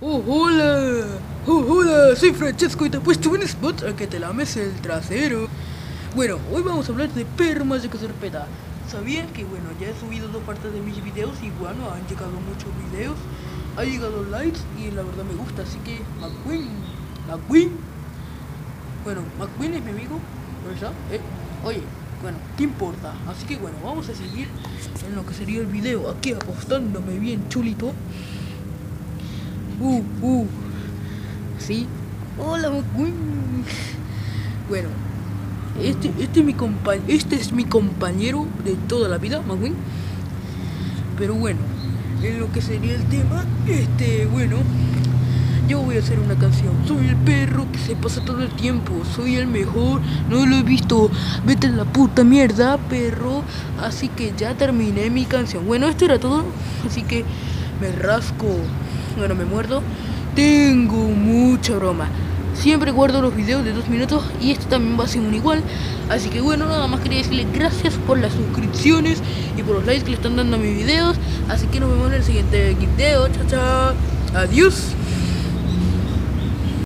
Oh, hola. Oh, hola, soy Francesco y te he puesto un spot a que te lames el trasero. Bueno, hoy vamos a hablar de perro mágico sorpresa. ¿Sabían que, bueno, ya he subido 2 partes de mis videos y, bueno, han llegado muchos videos? Ha llegado likes y la verdad me gusta, así que McQueen. Bueno, McQueen es mi amigo, ¿verdad? Oye, bueno, ¿qué importa? Así que, bueno, vamos a seguir en lo que sería el video. Aquí apostándome bien chulito. Sí. Hola, McQueen. Bueno, este es mi compañero de toda la vida, McQueen. Pero bueno, en lo que sería el tema, bueno, yo voy a hacer una canción. Soy el perro que se pasa todo el tiempo. Soy el mejor. No lo he visto. Vete a la puta mierda, perro. Así que ya terminé mi canción. Bueno, esto era todo. Así que me rasco. Bueno, me muerdo. Tengo mucha broma. Siempre guardo los videos de 2 minutos y esto también va a ser un igual. Así que bueno, nada más quería decirles gracias por las suscripciones y por los likes que le están dando a mis videos. Así que nos vemos en el siguiente video. Chao, chao. Adiós.